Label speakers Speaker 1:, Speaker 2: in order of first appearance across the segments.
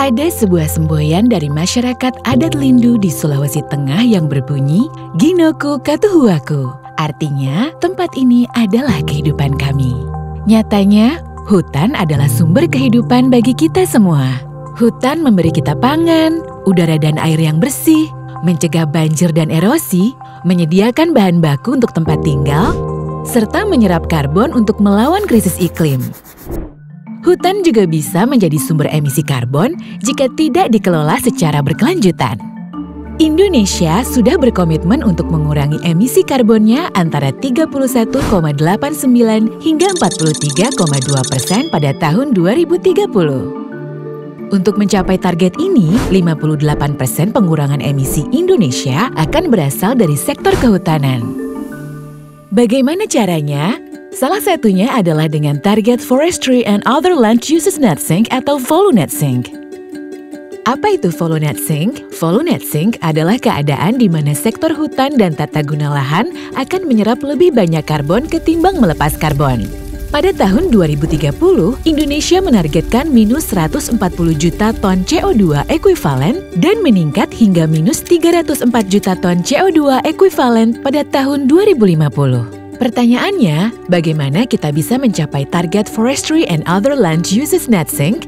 Speaker 1: Ada sebuah semboyan dari masyarakat adat Lindu di Sulawesi Tengah yang berbunyi, Ginoku Katuhuaku. Artinya, tempat ini adalah kehidupan kami. Nyatanya, hutan adalah sumber kehidupan bagi kita semua. Hutan memberi kita pangan, udara dan air yang bersih, mencegah banjir dan erosi, menyediakan bahan baku untuk tempat tinggal, serta menyerap karbon untuk melawan krisis iklim. Hutan juga bisa menjadi sumber emisi karbon jika tidak dikelola secara berkelanjutan. Indonesia sudah berkomitmen untuk mengurangi emisi karbonnya antara 31,89 hingga 43,2% pada tahun 2030. Untuk mencapai target ini, 58% pengurangan emisi Indonesia akan berasal dari sektor kehutanan. Bagaimana caranya? Salah satunya adalah dengan target Forestry and Other Land Uses Net Sink atau Volu Net Sink. Apa itu Volu Net Sink? Volu Net Sink adalah keadaan di mana sektor hutan dan tata guna lahan akan menyerap lebih banyak karbon ketimbang melepas karbon. Pada tahun 2030, Indonesia menargetkan minus 140 juta ton CO2 ekuivalen dan meningkat hingga minus 304 juta ton CO2 ekuivalen pada tahun 2050. Pertanyaannya, bagaimana kita bisa mencapai target Forestry and Other Land Uses Net Sink?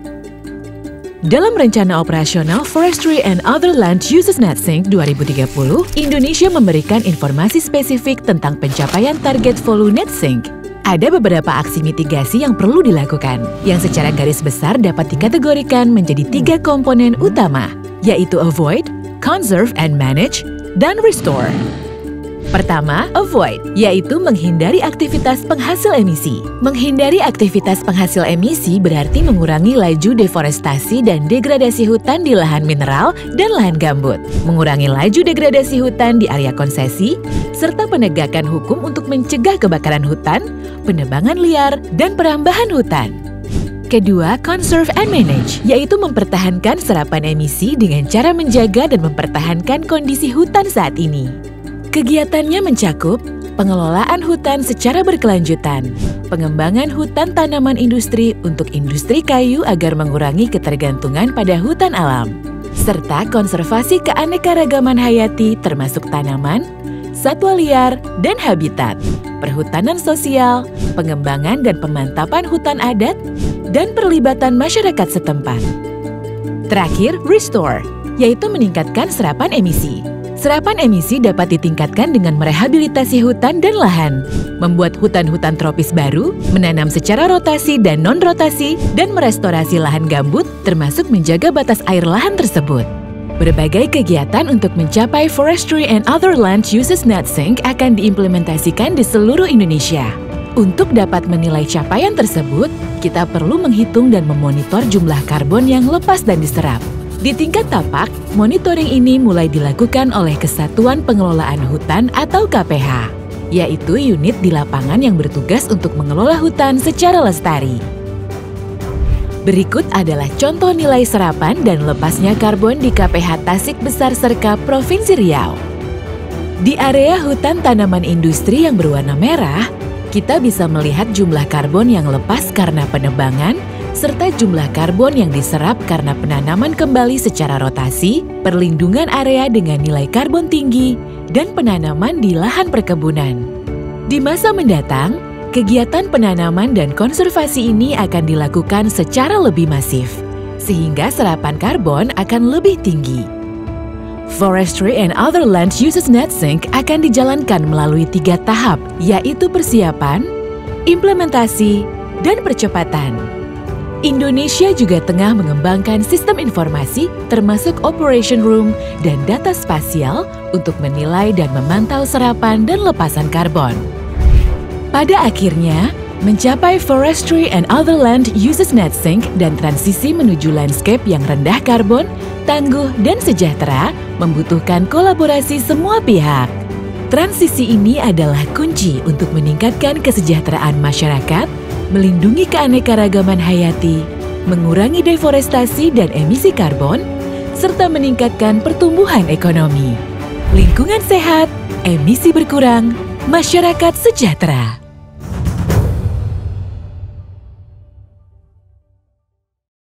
Speaker 1: Dalam Rencana Operasional Forestry and Other Land Uses Net Sink 2030, Indonesia memberikan informasi spesifik tentang pencapaian target Volu Net Sink. Ada beberapa aksi mitigasi yang perlu dilakukan, yang secara garis besar dapat dikategorikan menjadi 3 komponen utama, yaitu Avoid, Conserve and Manage, dan Restore. Pertama, avoid, yaitu menghindari aktivitas penghasil emisi. Menghindari aktivitas penghasil emisi berarti mengurangi laju deforestasi dan degradasi hutan di lahan mineral dan lahan gambut, mengurangi laju degradasi hutan di area konsesi, serta penegakan hukum untuk mencegah kebakaran hutan, penebangan liar, dan perambahan hutan. Kedua, conserve and manage, yaitu mempertahankan serapan emisi dengan cara menjaga dan mempertahankan kondisi hutan saat ini. Kegiatannya mencakup pengelolaan hutan secara berkelanjutan, pengembangan hutan tanaman industri untuk industri kayu agar mengurangi ketergantungan pada hutan alam, serta konservasi keanekaragaman hayati termasuk tanaman, satwa liar, dan habitat, perhutanan sosial, pengembangan dan pemantapan hutan adat, dan perlibatan masyarakat setempat. Terakhir, restore, yaitu meningkatkan serapan emisi. Serapan emisi dapat ditingkatkan dengan merehabilitasi hutan dan lahan, membuat hutan-hutan tropis baru, menanam secara rotasi dan non-rotasi, dan merestorasi lahan gambut, termasuk menjaga batas air lahan tersebut. Berbagai kegiatan untuk mencapai Forestry and Other Land Uses Net Sink akan diimplementasikan di seluruh Indonesia. Untuk dapat menilai capaian tersebut, kita perlu menghitung dan memonitor jumlah karbon yang lepas dan diserap. Di tingkat tapak, monitoring ini mulai dilakukan oleh Kesatuan Pengelolaan Hutan atau KPH, yaitu unit di lapangan yang bertugas untuk mengelola hutan secara lestari. Berikut adalah contoh nilai serapan dan lepasnya karbon di KPH Tasik Besar Serka, Provinsi Riau. Di area hutan tanaman industri yang berwarna merah, kita bisa melihat jumlah karbon yang lepas karena penebangan, serta jumlah karbon yang diserap karena penanaman kembali secara rotasi, perlindungan area dengan nilai karbon tinggi, dan penanaman di lahan perkebunan. Di masa mendatang, kegiatan penanaman dan konservasi ini akan dilakukan secara lebih masif, sehingga serapan karbon akan lebih tinggi. Forestry and Other Land Uses Net Sink akan dijalankan melalui 3 tahap, yaitu persiapan, implementasi, dan percepatan. Indonesia juga tengah mengembangkan sistem informasi termasuk Operation Room dan data spasial untuk menilai dan memantau serapan dan lepasan karbon. Pada akhirnya, mencapai Forestry and Other Land Uses Net Sink dan transisi menuju landscape yang rendah karbon, tangguh, dan sejahtera membutuhkan kolaborasi semua pihak. Transisi ini adalah kunci untuk meningkatkan kesejahteraan masyarakat, melindungi keanekaragaman hayati, mengurangi deforestasi dan emisi karbon, serta meningkatkan pertumbuhan ekonomi. Lingkungan sehat, emisi berkurang, masyarakat sejahtera.